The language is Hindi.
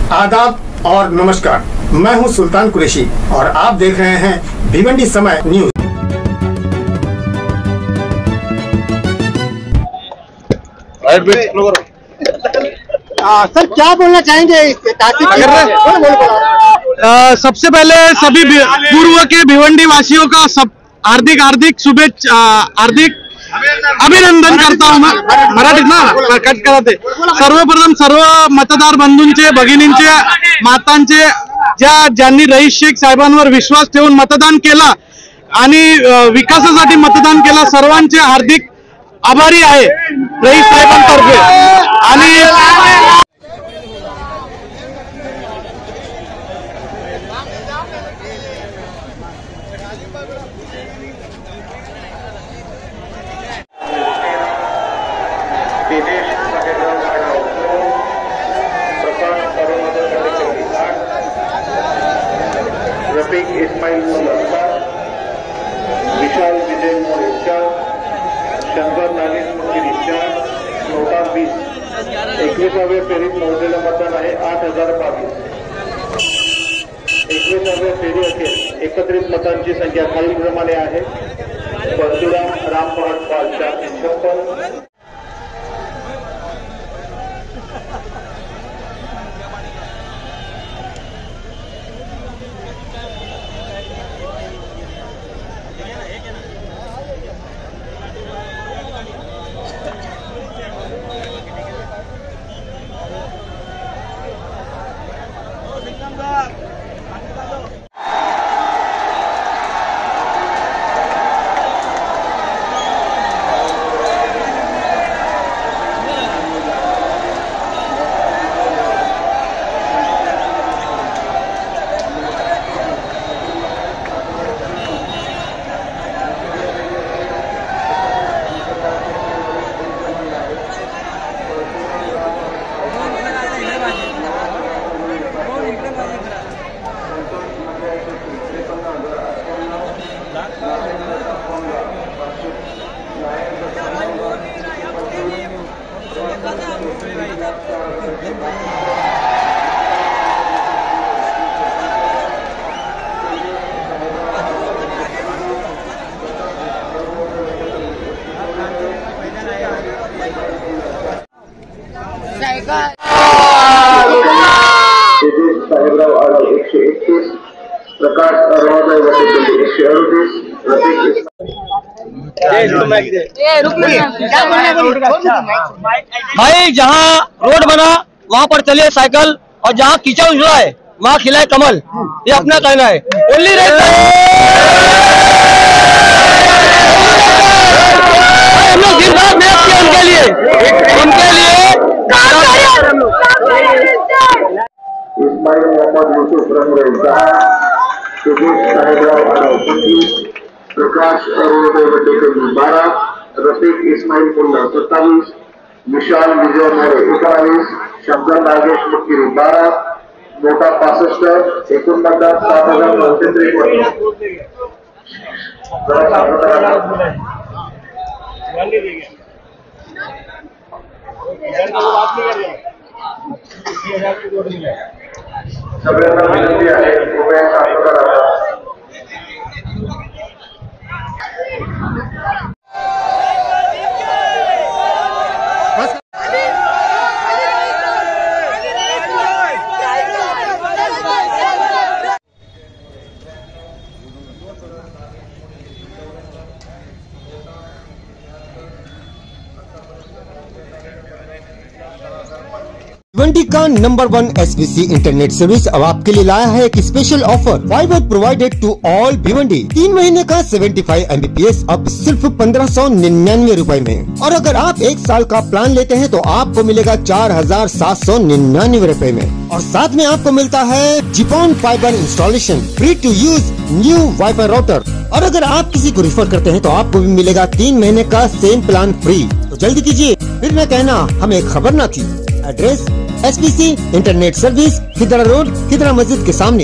आदाब और नमस्कार, मैं हूं सुल्तान कुरैशी और आप देख रहे हैं भिवंडी समय न्यूज। सर क्या बोलना चाहेंगे? सबसे पहले सभी पूर्व के भिवंडी वासियों का सब हार्दिक शुभेच्छा, हार्दिक अभिनंदन करता हूं मैं। मराठीत ना कट करते। सर्वप्रथम सर्व मतदार बंधूंचे, भगिनींचे, मातांचे, ज्यांनी रईस शेख साहेबांवर विश्वास ठेवून मतदान केला आणि विकासासाठी मतदान केला, सर्वांचे हार्दिक आभारी आहे रईस साहेबांतर्फे। आणि रफीक इस्माइल मुल्ला, विशाल विजय मोरे, शंकर नागेश मुखिरीच्या, नोटा 20, 21व्या फेरीत मोजलेलं मतदान आहे 8022। 21व्या फेरी अखेर एकत्रित मतांची संख्या खालीलप्रमाणे आहे। परशुराम रामपहाड पाल 456, साहेबराव आडव 131, प्रकाश अरवादाई वटेकली 138, रफीक भाई जहाँ रोड बना वहाँ पर चलिए साइकिल, और जहाँ कीचड़ उछला है वहाँ खिलाए कमल, ये अपना कहना है। ओनली हम लोग दिन रात मेहनत किए उनके लिए इस्माइल मोहम्मद यूसुफ रंगरेजा, सुदेश साहेबराव आडव 25, प्रकाश अरवादाई वटेकली 12, रफीक इस्माइल मुल्ला 27, विशाल विजय मोरे 19, शंकर नागेश मुखिरी 12, नोटा 65, एकूण मतदार 7953। सगळ्यांना विनंती आहे, कृपया शांत राहा। भिवंडी का नंबर 1 SBC इंटरनेट सर्विस अब आपके लिए लाया है एक special offer. Fibre provided to all Bhiwandi. 3 महीने का 75 MBPS अब सिर्फ 1599 रुपए में, और अगर आप 1 साल का प्लान लेते हैं तो आपको मिलेगा 4799 रुपए में, और साथ में आपको मिलता है जिपॉन fibre installation, free to use new WiFi router, और अगर आप किसी को रिफर करते हैं तो आपको भी मिलेगा 3 महीने का सेम प्लान फ्री। तो जल्दी कीजिए, फिर न कहना हमें खबर न थी। Address SBC internet service, Khidra road, Khidra मस्जिद के सामने।